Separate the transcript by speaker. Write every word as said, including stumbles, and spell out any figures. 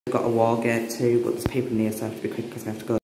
Speaker 1: I've got a Wallgate too, but there's people near, so I have to be quick because I have to go.